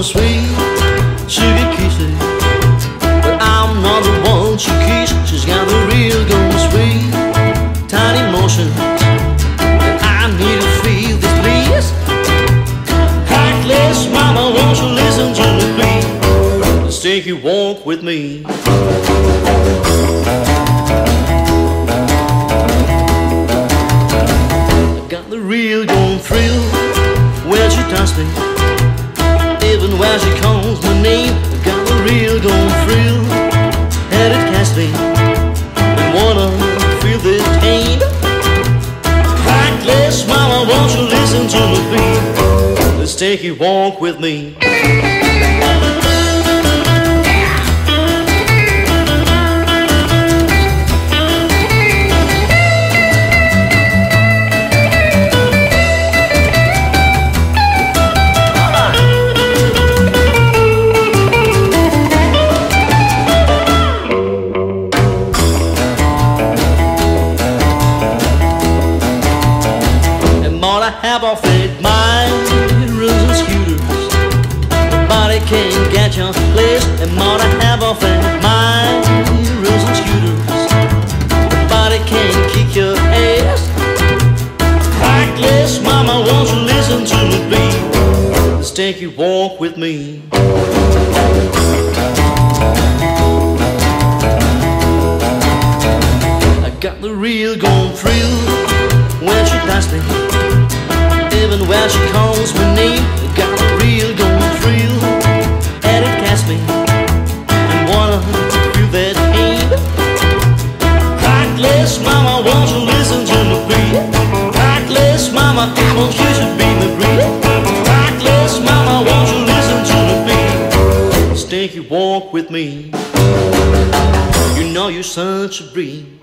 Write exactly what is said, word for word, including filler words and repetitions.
sweet sugar kisses, but I'm not the one she kisses. She's got the real golden sweet tiny emotions, and I need to feel this, please. Heartless mama, won't you listen to me, please? Let's take a walk with me. I got the real golden thrill when she touches me, even when she calls my name. I got the real golden thrill, and it casts me and wanna feel this pain. Heartless mama, won't you listen to me, please? Let's take a walk with me. I have off it my rules and scooters. Nobody can get your place. And more I have off it my rules and scooters. Nobody can kick your ass. Heartless mama, won't you listen to me, please? Let's take a walk with me. I got the real golden thrill when she passes me, even when she calls my name. I got a real golden thrill, and it casts me and wanna feel that pain. Heartless mama, won't you listen to me, please? Heartless mama, won't you should be my breed? Heartless mama, won't you listen to me, please? Let's take a walk with me. You know you're such a breeze.